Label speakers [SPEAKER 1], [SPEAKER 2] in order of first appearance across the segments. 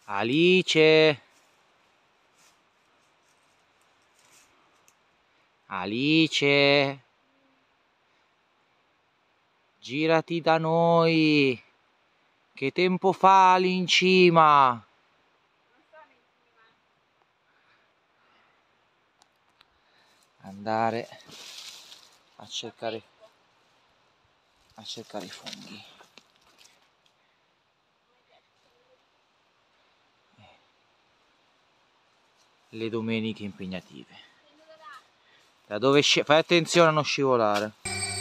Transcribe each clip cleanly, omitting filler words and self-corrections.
[SPEAKER 1] Alice, Alice, girati da noi, che tempo fa lì in cima?
[SPEAKER 2] Non sono in cima.
[SPEAKER 1] Andare a cercare i funghi. Le domeniche impegnative. Da dove fai attenzione a non scivolare.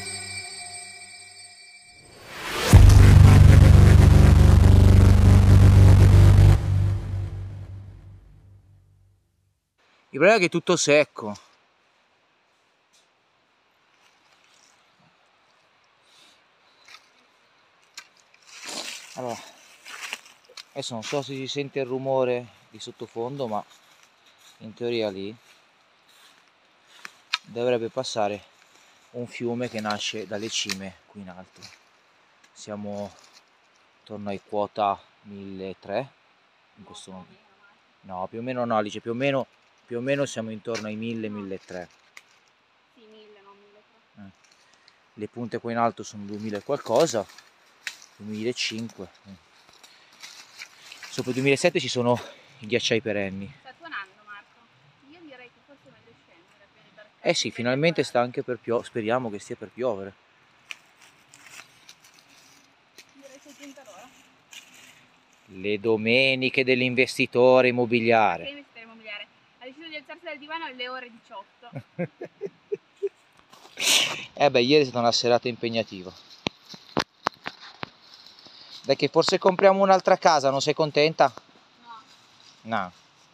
[SPEAKER 1] Il problema è che è tutto secco. Allora, adesso non so se si sente il rumore di sottofondo, ma in teoria lì dovrebbe passare un fiume che nasce dalle cime qui in alto. Siamo intorno ai quota 1300 in questo momento. No, più o meno no, Alice, più o meno siamo intorno ai 1000-1300.
[SPEAKER 2] Sì, 1000, non 1300.
[SPEAKER 1] Le punte qua in alto sono 2000 e qualcosa, 2005. Sopra il 2007 ci sono i ghiacciai perenni.
[SPEAKER 2] Sta tuonando, Marco. Io direi che forse è meglio scendere per evitare
[SPEAKER 1] Eh sì, finalmente sta anche per piovere, speriamo che stia per piovere.
[SPEAKER 2] Direi 600 all'ora.
[SPEAKER 1] Le domeniche dell'investitore immobiliare.
[SPEAKER 2] Che investire immobiliare? Ha deciso di alzarsi dal divano alle ore 18.
[SPEAKER 1] Beh, ieri è stata una serata impegnativa. Dai che forse compriamo un'altra casa, non sei contenta?
[SPEAKER 2] No.
[SPEAKER 1] No.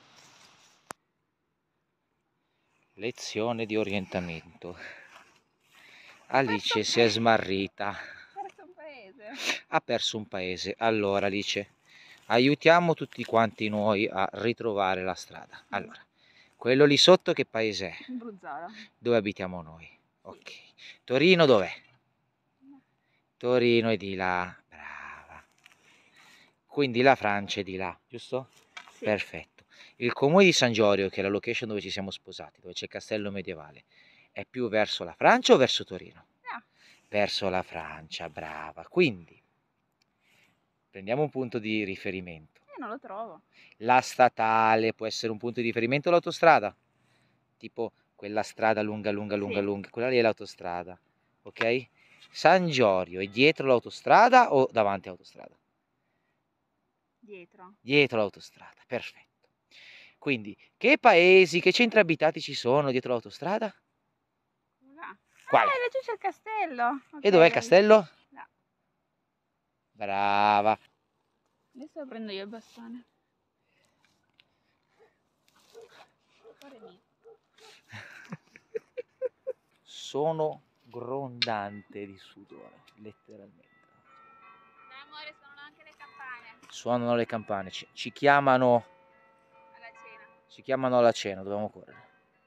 [SPEAKER 1] Lezione di orientamento. Alice si è smarrita.
[SPEAKER 2] Ha perso un paese.
[SPEAKER 1] Ha perso un paese. Allora Alice, aiutiamo tutti quanti noi a ritrovare la strada. Allora, quello lì sotto che paese è?
[SPEAKER 2] Bruzzara.
[SPEAKER 1] Dove abitiamo noi? Ok. Torino dov'è?
[SPEAKER 2] No.
[SPEAKER 1] Torino è di là. Brava. Quindi la Francia è di là, giusto?
[SPEAKER 2] Sì.
[SPEAKER 1] Perfetto. Il comune di San Giorgio, che è la location dove ci siamo sposati, dove c'è il castello medievale, è più verso la Francia o verso Torino?
[SPEAKER 2] No.
[SPEAKER 1] Verso la Francia, brava. Quindi prendiamo un punto di riferimento.
[SPEAKER 2] Io non lo trovo.
[SPEAKER 1] La statale può essere un punto di riferimento, l'autostrada? Tipo quella strada lunga,
[SPEAKER 2] Sì.
[SPEAKER 1] quella lì è l'autostrada, ok? San Giorgio è dietro l'autostrada o davanti all'autostrada?
[SPEAKER 2] Dietro.
[SPEAKER 1] Dietro l'autostrada, perfetto. Quindi, che paesi, che centri abitati ci sono dietro l'autostrada?
[SPEAKER 2] Là.
[SPEAKER 1] Quale?
[SPEAKER 2] Laggiù c'è il castello.
[SPEAKER 1] E
[SPEAKER 2] Ok,
[SPEAKER 1] dov'è il
[SPEAKER 2] l'ho visto.
[SPEAKER 1] castello?
[SPEAKER 2] Là.
[SPEAKER 1] Brava.
[SPEAKER 2] Adesso lo prendo io il bastone. Cuore mio.
[SPEAKER 1] Sono grondante di sudore, letteralmente.
[SPEAKER 2] Dai amore, suonano anche le campane.
[SPEAKER 1] Suonano le campane, ci chiamano
[SPEAKER 2] Alla cena.
[SPEAKER 1] alla cena, dobbiamo correre.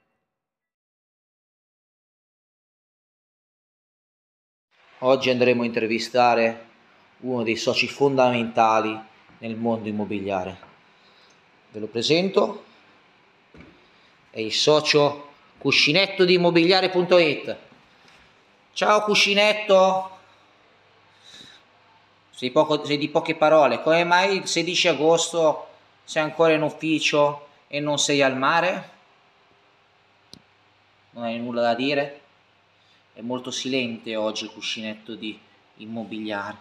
[SPEAKER 1] Oggi andremo a intervistare uno dei soci fondamentali nel mondo immobiliare. Ve lo presento, è il socio Cuscinetto di Immobiliare.it. Ciao Cuscinetto, sei di poche parole, come mai il 16 agosto sei ancora in ufficio e non sei al mare? Non hai nulla da dire? È molto silente oggi il Cuscinetto di Immobiliare.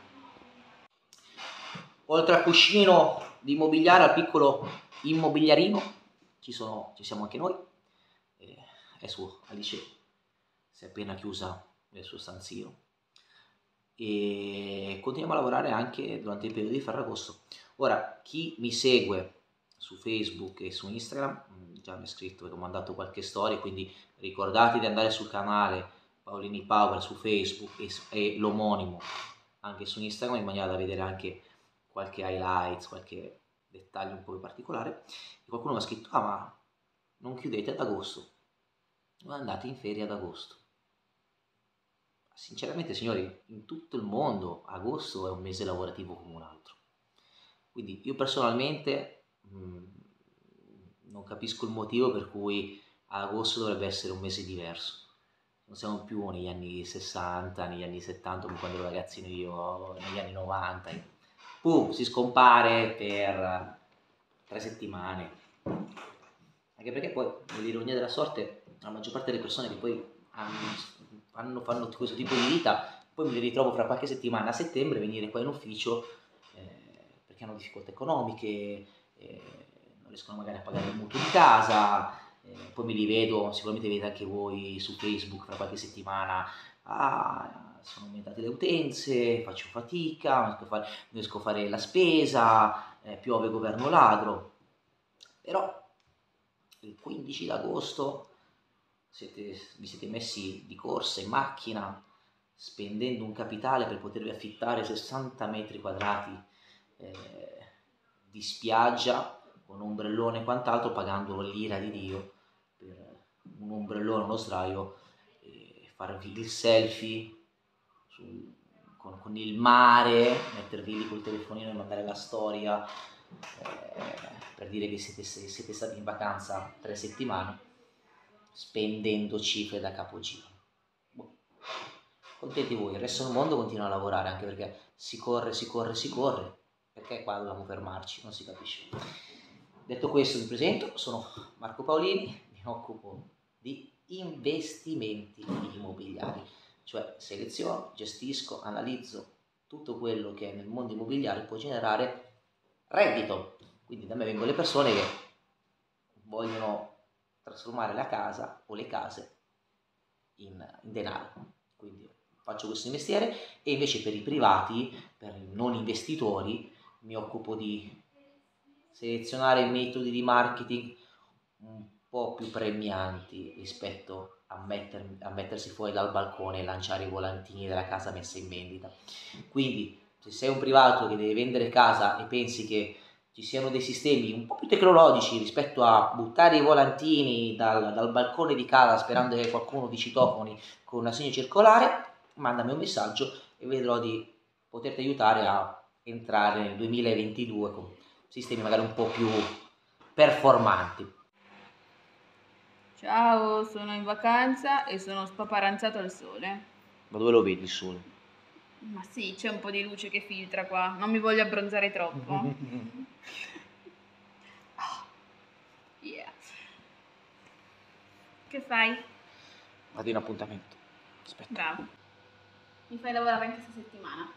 [SPEAKER 1] Oltre al cuscino di Immobiliare, al piccolo immobiliarino, ci siamo anche noi. È suo, Alice si è appena chiusa nel suo stanzino e continuiamo a lavorare anche durante il periodo di Ferragosto. Ora, chi mi segue su Facebook e su Instagram già mi ha scritto che ho mandato qualche storia, quindi ricordate di andare sul canale Paolini Power su Facebook e l'omonimo anche su Instagram, in maniera da vedere anche qualche highlights, qualche dettaglio un po' particolare. E qualcuno mi ha scritto: ah, ma non chiudete ad agosto, non andate in ferie ad agosto. Sinceramente, signori, in tutto il mondo agosto è un mese lavorativo come un altro. Quindi io personalmente non capisco il motivo per cui agosto dovrebbe essere un mese diverso. Non siamo più negli anni 60, negli anni 70, come quando ero ragazzino io, negli anni 90. Pum, si scompare per 3 settimane. Anche perché poi, nell'ironia della sorte, la maggior parte delle persone che poi fanno questo tipo di vita, poi me li ritrovo fra qualche settimana a settembre venire qua in ufficio perché hanno difficoltà economiche, non riescono magari a pagare il mutuo di casa, poi me li vedo, sicuramente vedete anche voi su Facebook fra qualche settimana, sono aumentate le utenze, faccio fatica, non riesco a fare la spesa, piove governo ladro. Però il 15 d'agosto vi siete messi di corsa in macchina spendendo un capitale per potervi affittare 60 metri quadrati di spiaggia con ombrellone e quant'altro, pagando l'ira di Dio per un ombrellone, uno sdraio, e farvi il selfie con il mare, mettervi lì col telefonino e mandare la storia per dire che siete stati in vacanza 3 settimane spendendo cifre da capogiro. Contenti voi, il resto del mondo continua a lavorare, anche perché si corre, perché qua dobbiamo fermarci, non si capisce. Detto questo, mi presento, sono Marco Paolini, mi occupo di investimenti immobiliari, cioè seleziono, gestisco, analizzo tutto quello che nel mondo immobiliare può generare reddito. Quindi da me vengono le persone che vogliono trasformare la casa o le case in denaro. Quindi faccio questo mestiere, e invece per i privati, per i non investitori, mi occupo di selezionare metodi di marketing un po' più premianti rispetto a mettersi fuori dal balcone e lanciare i volantini della casa messa in vendita. Quindi se sei un privato che deve vendere casa e pensi che ci siano dei sistemi un po' più tecnologici rispetto a buttare i volantini dal balcone di casa sperando che qualcuno vi citofoni con un assegno circolare, mandami un messaggio e vedrò di poterti aiutare a entrare nel 2022 con sistemi magari un po' più performanti.
[SPEAKER 2] Ciao, sono in vacanza e sono spaparanzato al sole.
[SPEAKER 1] Ma dove lo vedi il sole?
[SPEAKER 2] Ma sì, c'è un po' di luce che filtra qua, non mi voglio abbronzare troppo. Yeah. Che fai?
[SPEAKER 1] Vado in appuntamento. Aspetta.
[SPEAKER 2] Bravo. Mi fai lavorare anche questa settimana.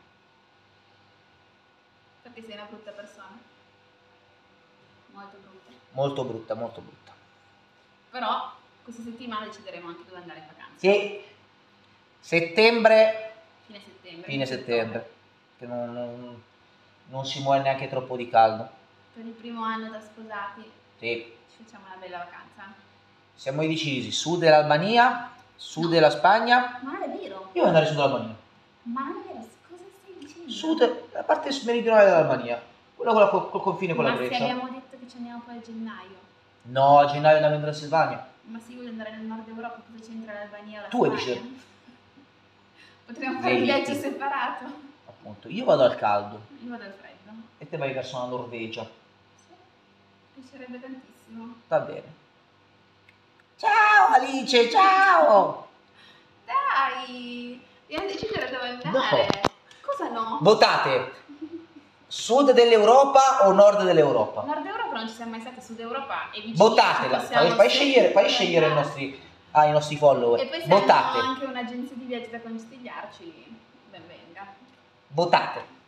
[SPEAKER 2] Perché sei una brutta persona. Molto brutta.
[SPEAKER 1] Molto brutta, molto brutta.
[SPEAKER 2] Però questa settimana decideremo anche dove andare in vacanza.
[SPEAKER 1] Sì. Settembre.
[SPEAKER 2] Fine settembre.
[SPEAKER 1] Che non si muore neanche troppo di caldo.
[SPEAKER 2] Per il primo anno da sposati.
[SPEAKER 1] Sì.
[SPEAKER 2] Ci facciamo una bella vacanza.
[SPEAKER 1] Siamo decisi, sud dell'Albania, sud della Spagna.
[SPEAKER 2] Ma non è vero.
[SPEAKER 1] Io voglio andare su dall'Albania.
[SPEAKER 2] Ma non è vero, cosa stai dicendo?
[SPEAKER 1] Sud, la parte meridionale dell'Albania. Quella col confine con la
[SPEAKER 2] Ma se
[SPEAKER 1] Grecia.
[SPEAKER 2] abbiamo detto che ci andiamo poi a gennaio.
[SPEAKER 1] No, a gennaio andiamo in Transilvania.
[SPEAKER 2] Ma se io voglio andare nel nord Europa, cosa c'entra l'Albania o la
[SPEAKER 1] Tu hai
[SPEAKER 2] Spagna?
[SPEAKER 1] deciso.
[SPEAKER 2] Potremmo fare un viaggio separato.
[SPEAKER 1] Appunto, io vado al caldo
[SPEAKER 2] Io vado al freddo.
[SPEAKER 1] e te vai verso la Norvegia.
[SPEAKER 2] Sì, mi piacerebbe tantissimo.
[SPEAKER 1] Va bene. Ciao Alice, ciao!
[SPEAKER 2] Dai, dobbiamo decidere dove andare.
[SPEAKER 1] No.
[SPEAKER 2] Cosa no?
[SPEAKER 1] Votate! Sud dell'Europa o nord dell'Europa?
[SPEAKER 2] Nord Europa non ci siamo mai stati, Sud Europa e vicini.
[SPEAKER 1] Votatela, fai scegliere ai nostri follower.
[SPEAKER 2] E poi se
[SPEAKER 1] votate.
[SPEAKER 2] hanno anche un'agenzia di viaggi da consigliarci, ben venga.
[SPEAKER 1] Votate.